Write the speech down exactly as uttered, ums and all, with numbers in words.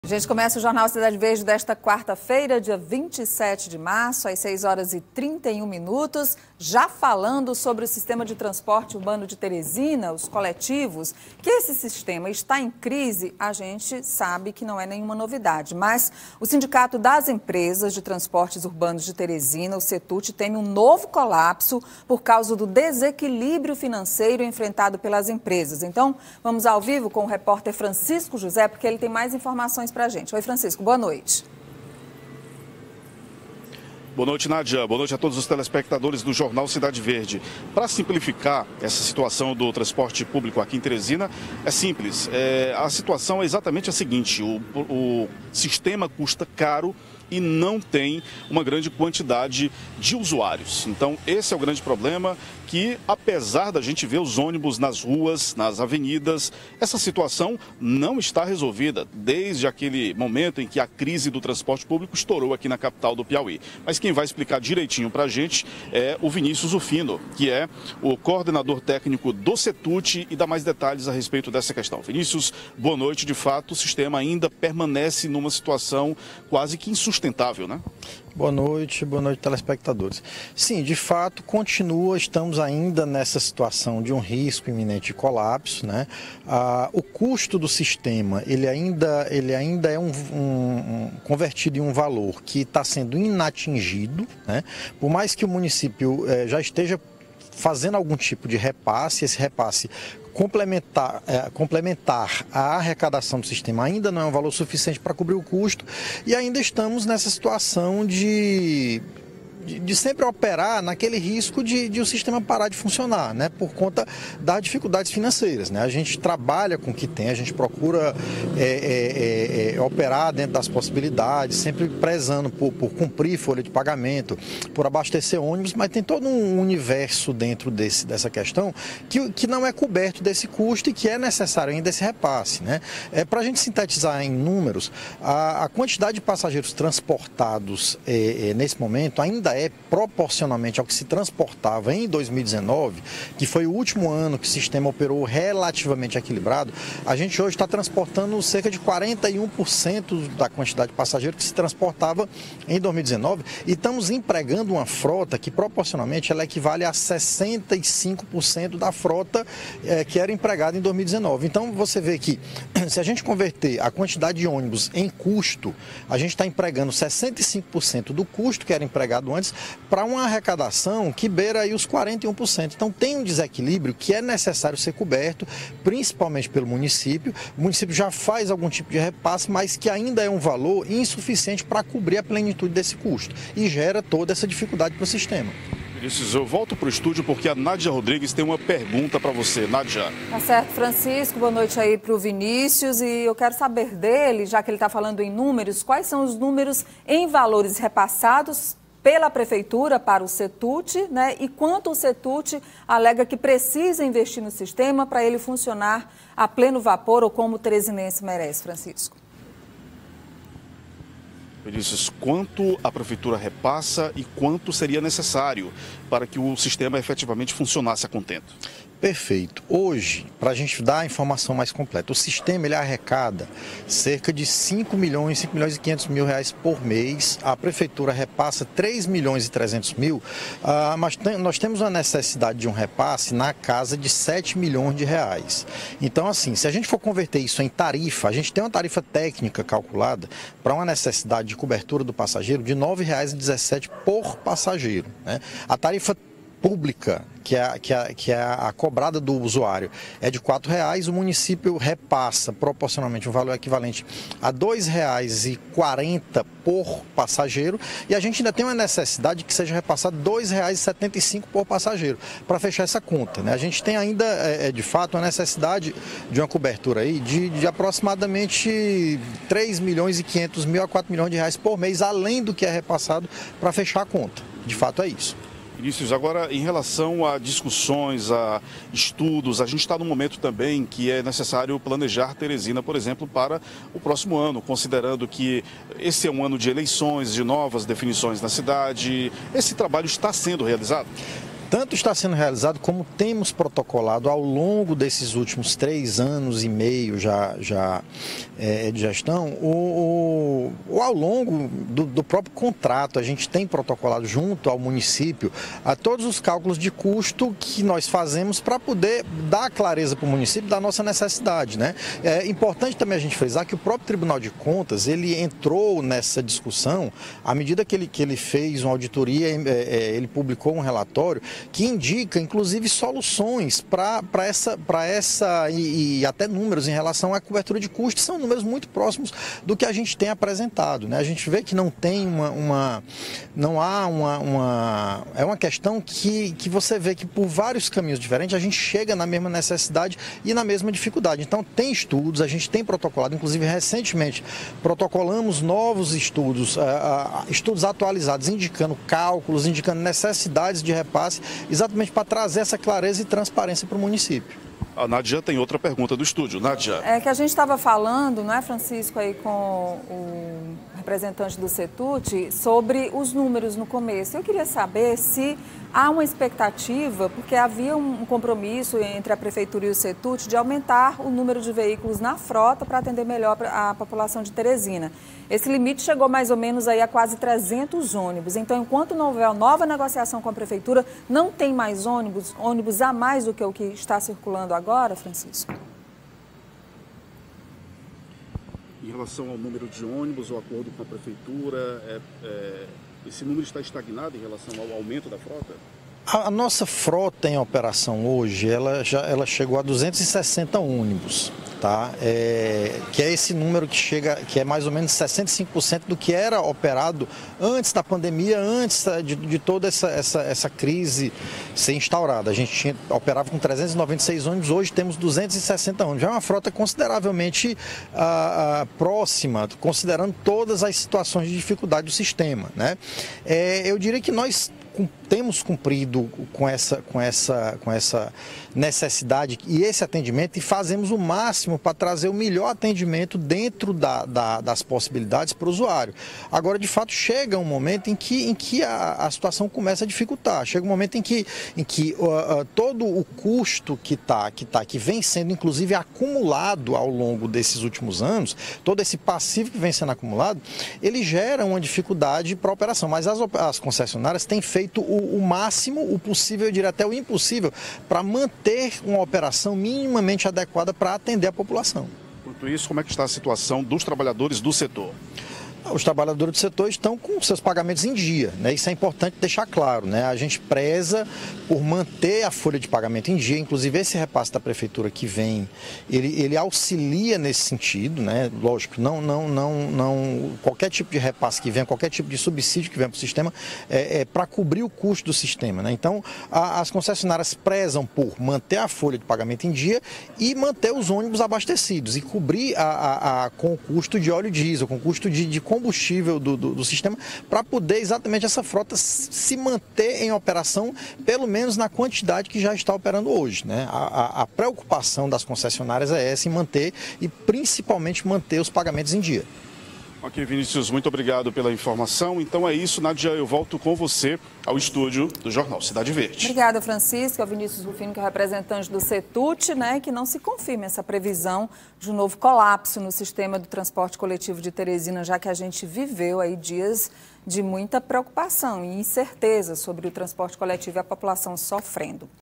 A gente começa o Jornal Cidade Verde desta quarta-feira, dia vinte e sete de março, às seis horas e trinta e um minutos, já falando sobre o sistema de transporte urbano de Teresina, os coletivos, que esse sistema está em crise, a gente sabe que não é nenhuma novidade, mas o Sindicato das Empresas de Transportes Urbanos de Teresina, o SETUT, teme um novo colapso por causa do desequilíbrio financeiro enfrentado pelas empresas. Então, vamos ao vivo com o repórter Francisco José, porque ele tem mais informações para a gente. Oi, Francisco, boa noite. Boa noite, Nádia. Boa noite a todos os telespectadores do Jornal Cidade Verde. Para simplificar essa situação do transporte público aqui em Teresina, é simples. É, a situação é exatamente a seguinte: o, o sistema custa caro e não tem uma grande quantidade de usuários. Então, esse é o grande problema, que apesar da gente ver os ônibus nas ruas, nas avenidas, essa situação não está resolvida desde aquele momento em que a crise do transporte público estourou aqui na capital do Piauí. Mas quem vai explicar direitinho para a gente é o Vinícius Ufino, que é o coordenador técnico do SETUT, e dá mais detalhes a respeito dessa questão. Vinícius, boa noite. De fato, o sistema ainda permanece numa situação quase que insustentável, né? Boa noite, boa noite, telespectadores. Sim, de fato, continua, estamos ainda nessa situação de um risco iminente de colapso, né? Ah, o custo do sistema, ele ainda, ele ainda é um, um, um, convertido em um valor que está sendo inatingido, né? Por mais que o município eh, já esteja fazendo algum tipo de repasse, esse repasse complementar, é, complementar a arrecadação do sistema ainda não é um valor suficiente para cobrir o custo, e ainda estamos nessa situação de... De, de sempre operar naquele risco de, de o sistema parar de funcionar, né? Por conta das dificuldades financeiras, né? A gente trabalha com o que tem, a gente procura é, é, é, operar dentro das possibilidades, sempre prezando por, por cumprir folha de pagamento, por abastecer ônibus, mas tem todo um universo dentro desse, dessa questão que, que não é coberto desse custo e que é necessário ainda esse repasse, né? É, para a gente sintetizar em números, a, a quantidade de passageiros transportados é, é, nesse momento ainda é proporcionalmente ao que se transportava em dois mil e dezenove, que foi o último ano que o sistema operou relativamente equilibrado. A gente hoje está transportando cerca de quarenta e um por cento da quantidade de passageiros que se transportava em dois mil e dezenove, e estamos empregando uma frota que proporcionalmente ela equivale a sessenta e cinco por cento da frota é, que era empregada em dois mil e dezenove. Então você vê que se a gente converter a quantidade de ônibus em custo, a gente está empregando sessenta e cinco por cento do custo que era empregado antes para uma arrecadação que beira aí os quarenta e um por cento. Então tem um desequilíbrio que é necessário ser coberto, principalmente pelo município. O município já faz algum tipo de repasse, mas que ainda é um valor insuficiente para cobrir a plenitude desse custo e gera toda essa dificuldade para o sistema. Vinícius, eu volto para o estúdio porque a Nádia Rodrigues tem uma pergunta para você. Nádia. Tá certo, Francisco. Boa noite aí para o Vinícius. E eu quero saber dele, já que ele está falando em números, quais são os números em valores repassados pela Prefeitura para o SETUT, né? E quanto o SETUT alega que precisa investir no sistema para ele funcionar a pleno vapor, ou como o teresinense merece, Francisco? Vinícius, quanto a Prefeitura repassa e quanto seria necessário para que o sistema efetivamente funcionasse a contento? Perfeito. Hoje, para a gente dar a informação mais completa, o sistema ele arrecada cerca de cinco milhões, cinco milhões e quinhentos mil reais por mês. A Prefeitura repassa três milhões e trezentos mil, ah, mas tem, nós temos uma necessidade de um repasse na casa de sete milhões de reais. Então, assim, se a gente for converter isso em tarifa, a gente tem uma tarifa técnica calculada para uma necessidade de cobertura do passageiro de nove reais e dezessete centavos por passageiro, né? A tarifa pública, que é, que, é, que é a cobrada do usuário, é de quatro reais, o município repassa proporcionalmente um valor equivalente a dois reais e quarenta centavos por passageiro, e a gente ainda tem uma necessidade de que seja repassado dois reais e setenta e cinco centavos por passageiro, para fechar essa conta, né? A gente tem ainda, é, de fato, uma necessidade de uma cobertura aí de, de aproximadamente três milhões e quinhentos mil a quatro milhões de reais por mês, além do que é repassado, para fechar a conta. De fato, é isso. Vinícius, agora em relação a discussões, a estudos, a gente está num momento também que é necessário planejar Teresina, por exemplo, para o próximo ano, considerando que esse é um ano de eleições, de novas definições na cidade. Esse trabalho está sendo realizado? Tanto está sendo realizado como temos protocolado ao longo desses últimos três anos e meio já, já é, de gestão, o, o, o ao longo do, do próprio contrato, a gente tem protocolado junto ao município a todos os cálculos de custo que nós fazemos para poder dar clareza para o município da nossa necessidade, né? É importante também a gente frisar que o próprio Tribunal de Contas, ele entrou nessa discussão à medida que ele, que ele fez uma auditoria, é, ele publicou um relatório que indica, inclusive, soluções para essa, para essa e, e até números em relação à cobertura de custos, são números muito próximos do que a gente tem apresentado, né? A gente vê que não tem uma, uma não há uma, uma é uma questão que, que você vê que por vários caminhos diferentes a gente chega na mesma necessidade e na mesma dificuldade. Então tem estudos, a gente tem protocolado, inclusive recentemente protocolamos novos estudos, uh, uh, estudos atualizados, indicando cálculos, indicando necessidades de repasse, exatamente para trazer essa clareza e transparência para o município. A Nádia tem outra pergunta do estúdio. Nádia. É que a gente estava falando, não é, Francisco, aí com o representante do CETUT, sobre os números no começo. Eu queria saber se há uma expectativa, porque havia um compromisso entre a Prefeitura e o CETUT de aumentar o número de veículos na frota para atender melhor a população de Teresina. Esse limite chegou mais ou menos aí a quase trezentos ônibus. Então, enquanto não houver nova negociação com a Prefeitura, não tem mais ônibus, ônibus a mais do que o que está circulando agora, Francisco? Em relação ao número de ônibus, o acordo com a Prefeitura, é, é, esse número está estagnado em relação ao aumento da frota? A, a nossa frota em operação hoje, ela, já, ela chegou a duzentos e sessenta ônibus, tá? É, que é esse número que chega, que é mais ou menos sessenta e cinco por cento do que era operado antes da pandemia, antes de, de toda essa, essa, essa crise ser instaurada. A gente tinha, operava com trezentos e noventa e seis ônibus, hoje temos duzentos e sessenta ônibus. Já é uma frota consideravelmente ah, ah, próxima, considerando todas as situações de dificuldade do sistema, né? É, eu diria que nós temos cumprido com essa, com, essa, com essa necessidade e esse atendimento e fazemos o máximo para trazer o melhor atendimento dentro da, da, das possibilidades para o usuário. Agora, de fato, chega um momento em que, em que a, a situação começa a dificultar. Chega um momento em que, em que uh, uh, todo o custo que, tá, que, tá, que vem sendo, inclusive, acumulado ao longo desses últimos anos, todo esse passivo que vem sendo acumulado, ele gera uma dificuldade para a operação. Mas as, as concessionárias têm feito o o máximo, o possível, eu diria até o impossível, para manter uma operação minimamente adequada para atender a população. Enquanto isso, como é que está a situação dos trabalhadores do setor? Os trabalhadores do setor estão com seus pagamentos em dia, né? Isso é importante deixar claro, né? A gente preza por manter a folha de pagamento em dia, inclusive esse repasse da prefeitura que vem, ele, ele auxilia nesse sentido, né? Lógico, não, não, não, não, qualquer tipo de repasse que venha, qualquer tipo de subsídio que venha para o sistema é, é para cobrir o custo do sistema, né? Então, a, as concessionárias prezam por manter a folha de pagamento em dia e manter os ônibus abastecidos e cobrir a, a, a, com o custo de óleo diesel, com o custo de, de combustível do, do, do sistema, para poder exatamente essa frota se manter em operação, pelo menos na quantidade que já está operando hoje, né? A, a, a preocupação das concessionárias é essa, em manter e principalmente manter os pagamentos em dia. Ok, Vinícius, muito obrigado pela informação. Então é isso, Nádia, eu volto com você ao estúdio do Jornal Cidade Verde. Obrigada, Francisco. É o Vinícius Rufino, que é o representante do CETUT, né, que não se confirma essa previsão de um novo colapso no sistema do transporte coletivo de Teresina, já que a gente viveu aí dias de muita preocupação e incerteza sobre o transporte coletivo e a população sofrendo.